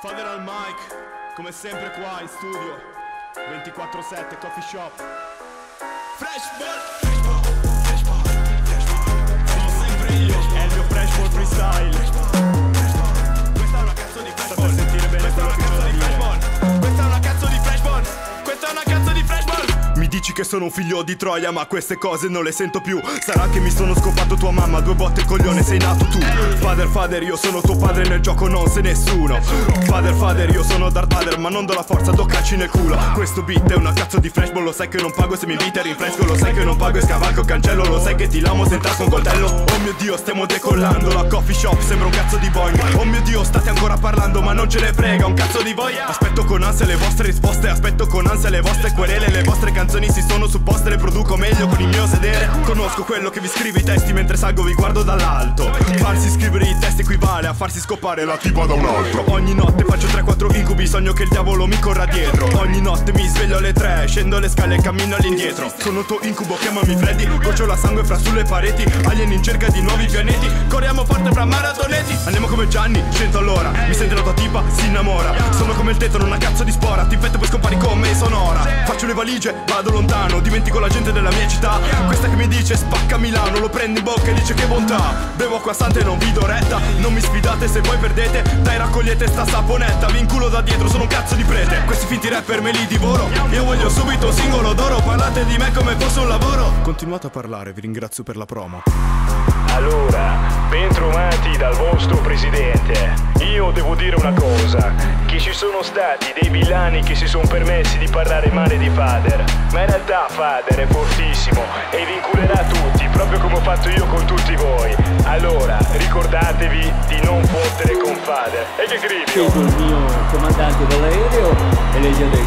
Fader al mic, come sempre qua in studio 24/7 coffee shop. Freshball, sono sempre io, è il mio Freshball freestyle. Questa è una cazzo di Freshball, per sentire bene quello che c'ho da dire. Questa è una cazzo di Freshball, questa è una cazzo di Freshball. Mi dici che sono un figlio di Troia, ma queste cose non le sento più. Sarà che mi sono scopato tua mamma, 2 botte coglione, sei nato tu. Fader, io sono tuo padre, nel gioco non sei nessuno. Fader, io sono Darth Vader, ma non do la forza, do calci nel culo. Questo beat è una cazzo di Freshball, lo sai che non pago se mi inviti a rinfresco. Lo sai che non pago e scavalco cancello, lo sai che ti lamo senza un coltello. Oh mio Dio, stiamo decollando, la coffee shop sembra un cazzo di Boeing. Oh mio Dio, state ancora parlando, ma non ce ne frega un cazzo di voi. Aspetto con ansia le vostre risposte, aspetto con ansia le vostre querele. Le vostre canzoni si sono supposte, le produco meglio con il mio sedere. Conosco quello che vi scrive i testi, mentre salgo vi guardo dall'alto. Farsi scrivere i testi equivale a farsi scopare la tipa da un altro. Ogni notte faccio 3-4 incubi, sogno che il diavolo mi corra dietro. Ogni notte mi sveglio alle 3, scendo le scale e cammino all'indietro. Sono tuo incubo, chiamami Freddy, gocciola sangue fra sulle pareti. Alien in cerca di nuovi pianeti, corriamo forte fra maratoneti. Andiamo come Gianni, 100 all'ora, mi sente la tua tipa, si innamora. Sono come il tetano, una cazzo di spora, ti infetto poi scompari con me, sonora. Faccio le valigie, vado lontano, dimentico la gente della mia città. Questa che mi dice spacca Milano, lo prende in bocca e dice che bontà. Bevo acqua santa e non vi do retta, non mi sfidate se poi perdete. Dai raccogliete sta saponetta, vi inculo da dietro, sono un cazzo di prete. Questi finti rapper me li divoro, io voglio subito un singolo d'oro. Parlate di me come fosse un lavoro. Continuate a parlare, vi ringrazio per la promo. Allora, bentrovati dal vostro presidente. Io devo dire una cosa, che ci sono stati dei villani che si sono permessi di parlare male di Fader, ma in realtà Fader è fortissimo e vi inculerà tutti, proprio come ho fatto io con tutti voi. Allora, ricordatevi di non fottere con Fader. E che grivio! Chiedo il mio comandante dell'aereo e lei gli ha detto